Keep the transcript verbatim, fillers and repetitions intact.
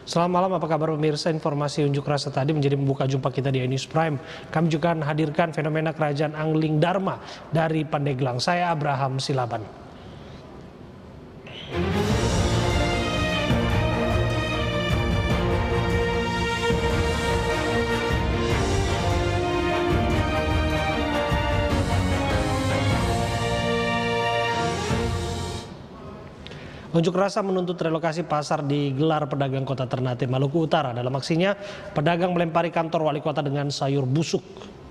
Selamat malam, apa kabar pemirsa? Informasi unjuk rasa tadi menjadi membuka jumpa kita di iNews Prime. Kami juga akan hadirkan fenomena kerajaan Angling Dharma dari Pandeglang. Saya Abraham Silaban. Unjuk rasa menuntut relokasi pasar digelar pedagang Kota Ternate, Maluku Utara. Dalam aksinya, pedagang melempari kantor wali kota dengan sayur busuk.